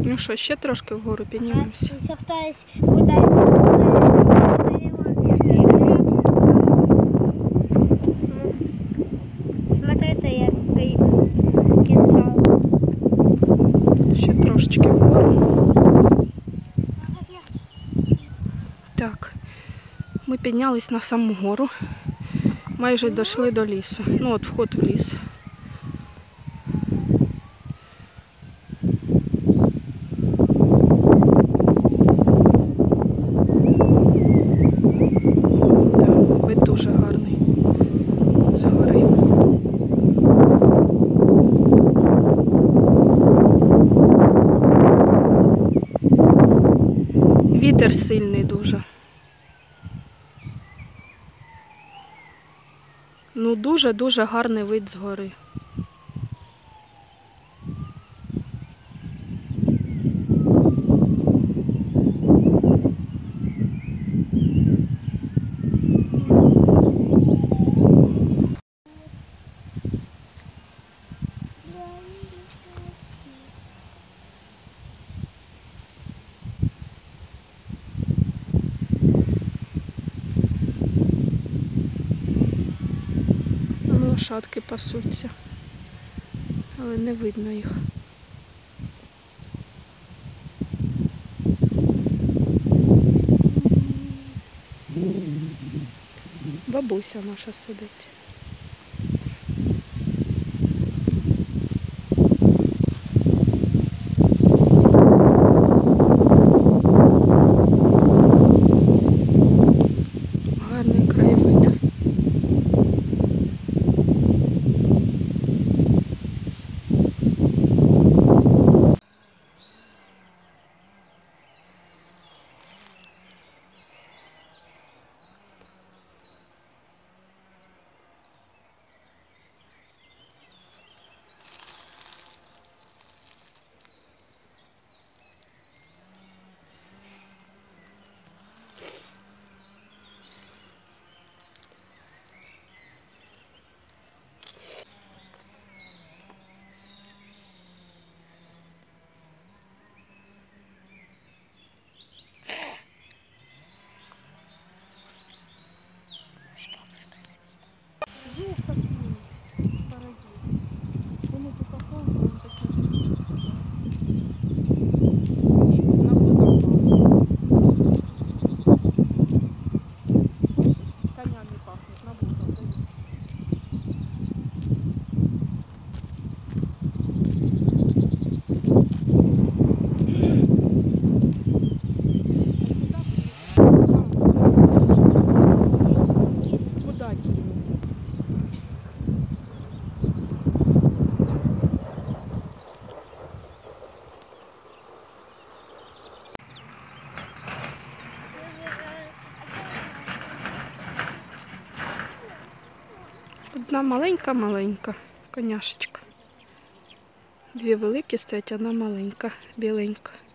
Ну що, ще трошки вгору піднімемося. Якщо хтось буде смотрите, який кінжал. Ще трошечки вгору. Так, ми піднялись на саму гору. Майже дійшли до лісу. Ну от вход в ліс. Вид дуже гарний з гори. Вітер сильний дуже. Ну дуже-дуже гарний вид з гори. Лошадки пасуться, але не видно їх. Бабуся наша сидить. Гарний краєвид. Здесь такие дорогие. Они тут такие такие. Конями пахнет, навозом дают. Куда тебе? Одна маленька-маленька коняшечка. Дві великі стоять, одна маленька, біленька.